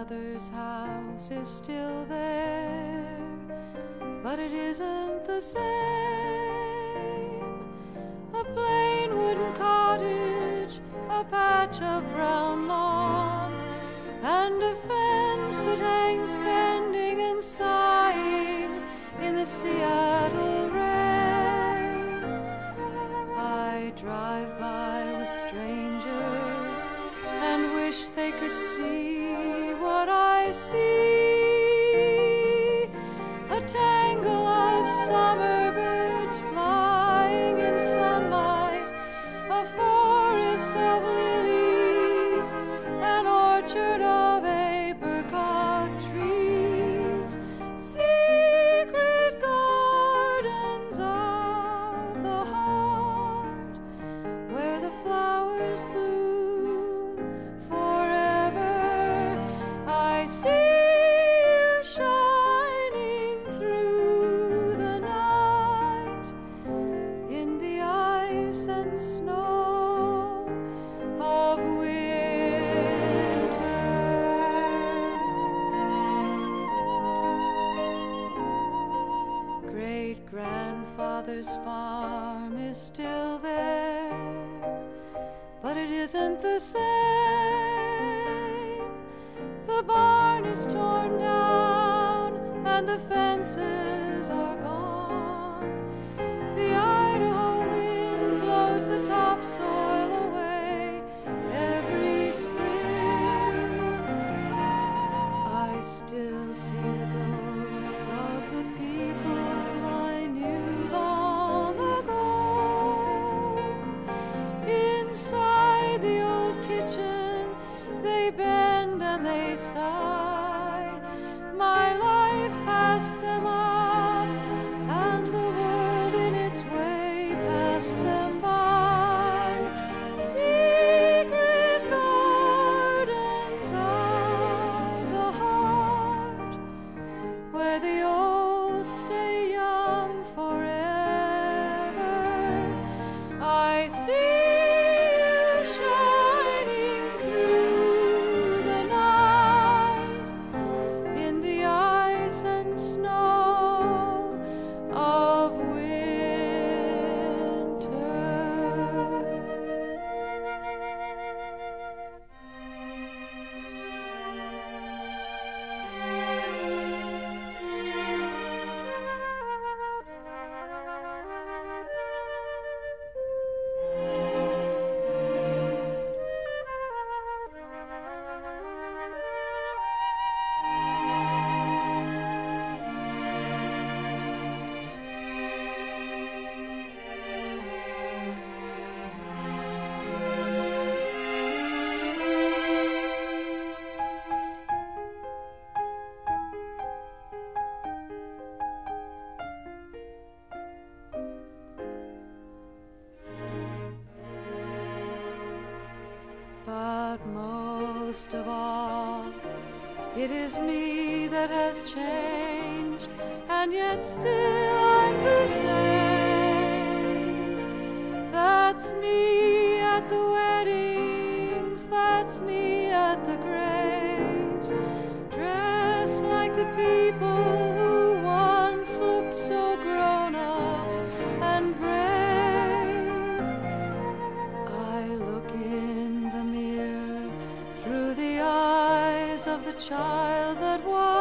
grandfather's house is still there, but it isn't the same. A plain wooden cottage, a patch of brown lawn, and a fence that hangs bending and sighing in the Seattle rain. I drive by with strangers and wish they could see what I see. A tangle of summer birds flying in sunlight, a forest of lilies, an orchard of apricot trees, secret gardens of the heart, where the flowers bloom forever. I see you shining through the night in the ice and snow of winter. Great-grandfather's farm is still there, but it isn't the same. The barn is torn down and the fences are gone. The Idaho wind blows the topsoil away every spring. I still see the ghosts of the people I knew long ago. Inside the old kitchen, they bend and they sigh. My life passed them up, and the world in its way passed them by. Secret gardens of the heart, where the old stay young forever. I see you shining through the night in the ice and snow of winter. But most of all, it is me that has changed, and yet still I'm the same. That's me at the weddings, that's me at the graves, dressed like the people who once looked so grown up and brave. I look in the mirror through the eyes of the child that was.